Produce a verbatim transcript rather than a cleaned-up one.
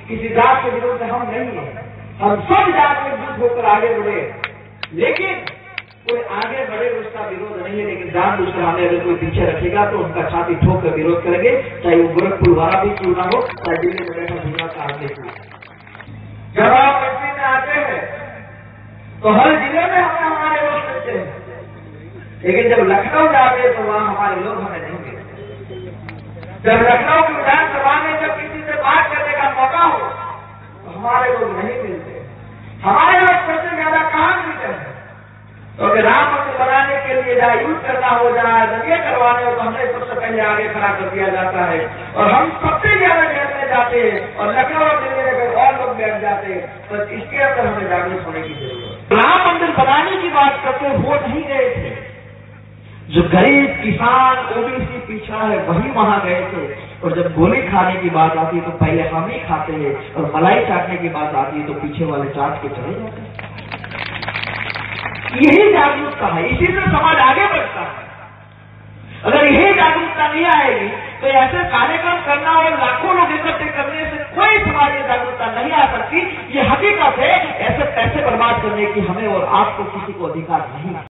किसी जात के विरोध में हम नहीं है, हम सब जात में एकजुट होकर आगे बढ़े, लेकिन कोई आगे बढ़े उसका विरोध नहीं है, लेकिन जान दूसरे हमें अगर कोई पीछे रखेगा तो उनका छाती ठोक कर विरोध करेंगे, चाहे वो गोरखपुर वाला भी क्यों ना हो, चाहे दिल्ली में बैठा दूसरा का आदमी क्यों। जब आप एमपी में आते हैं तो हर जिले में हमें हमारे लोग मिलते हैं, लेकिन जब लखनऊ जाते हैं तो वहां हमारे लोग हमें नहीं मिलते। जब लखनऊ की विधानसभा में जब किसी से बात करने का मौका हो तो हमारे लोग नहीं मिलते। हमारे लोग सबसे ज्यादा कहाँ मिलते हैं? तो अगर राम मंदिर बनाने के लिए जहाँ युद्ध करना हो, जहाँ दंगे करवाने हो, तो हमने सबसे पहले आगे खड़ा कर दिया जाता है और हम सबसे ज्यादा जेल में जाते हैं और लखनऊ और दिल्ली में अगर और लोग बैठ जाते हैं तो इसके अंदर हमें जागरूक होने की जरूरत है। राम मंदिर बनाने की बात करते वो नहीं गए थे, जो गरीब किसान ओबीसी पिछड़ा है वही वहां गए थे, और जब गोली खाने की बात आती है तो पहले हम ही खाते हैं और मलाई चाटने की बात आती है तो पीछे वाले चाट के चले जाते हैं। यही जागरूकता है, इसी से समाज आगे बढ़ता है। अगर यही जागरूकता नहीं आएगी तो ऐसे कार्यक्रम करना और लाखों लोग इकट्ठे करने से कोई समाज में जागरूकता नहीं आ सकती। ये हकीकत है, ऐसे पैसे बर्बाद करने की हमें और आपको किसी को अधिकार नहीं।